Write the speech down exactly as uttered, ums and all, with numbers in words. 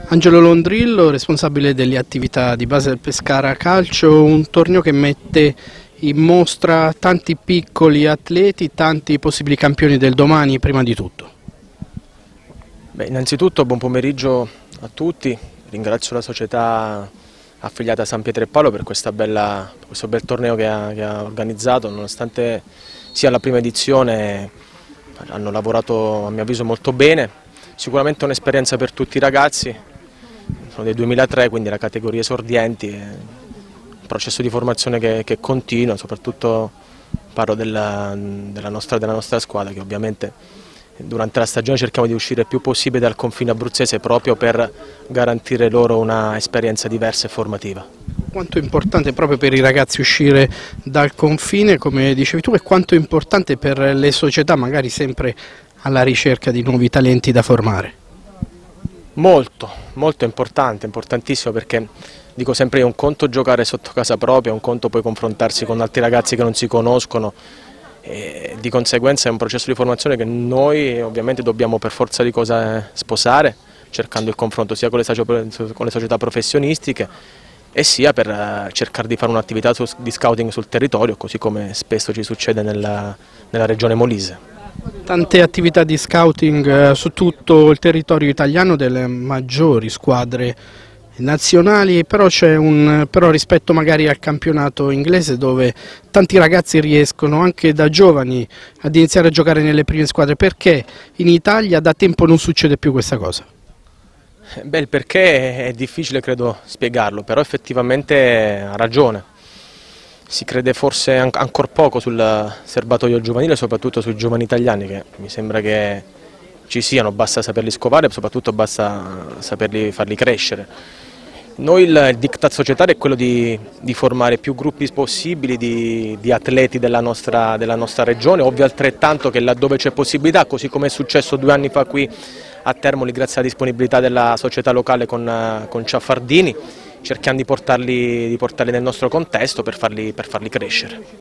Angelo Londrillo, responsabile delle attività di base del Pescara Calcio, un torneo che mette in mostra tanti piccoli atleti, tanti possibili campioni del domani prima di tutto. Beh, innanzitutto buon pomeriggio a tutti, ringrazio la società affiliata a San Pietro e Paolo per questa bella, questo bel torneo che ha, che ha organizzato, nonostante sia la prima edizione hanno lavorato a mio avviso molto bene, sicuramente un'esperienza per tutti i ragazzi. Sono del duemilatré, quindi la categoria esordienti, un processo di formazione che, che continua, soprattutto parlo della, della, nostra, della nostra squadra, che ovviamente durante la stagione cerchiamo di uscire il più possibile dal confine abruzzese proprio per garantire loro una esperienza diversa e formativa. Quanto è importante proprio per i ragazzi uscire dal confine, come dicevi tu, e quanto è importante per le società, magari sempre alla ricerca di nuovi talenti da formare? Molto, molto importante, importantissimo, perché dico sempre è un conto giocare sotto casa propria, un conto poi confrontarsi con altri ragazzi che non si conoscono e di conseguenza è un processo di formazione che noi ovviamente dobbiamo per forza di cose sposare, cercando il confronto sia con le, con le società professionistiche e sia per cercare di fare un'attività di scouting sul territorio, così come spesso ci succede nella, nella regione Molise. Tante attività di scouting su tutto il territorio italiano delle maggiori squadre nazionali, però c'è un però rispetto magari al campionato inglese, dove tanti ragazzi riescono anche da giovani ad iniziare a giocare nelle prime squadre. Perché in Italia da tempo non succede più questa cosa? Beh, il perché è difficile credo spiegarlo, però effettivamente ha ragione. Si crede forse ancora poco sul serbatoio giovanile, soprattutto sui giovani italiani, che mi sembra che ci siano, basta saperli scovare e soprattutto basta saperli farli crescere. Noi il, il diktat societario è quello di, di formare più gruppi possibili di, di atleti della nostra, della nostra regione, ovvio altrettanto che laddove c'è possibilità, così come è successo due anni fa qui a Termoli grazie alla disponibilità della società locale con, con Ciaffardini, cerchiamo di portarli, di portarli nel nostro contesto per farli, per farli crescere.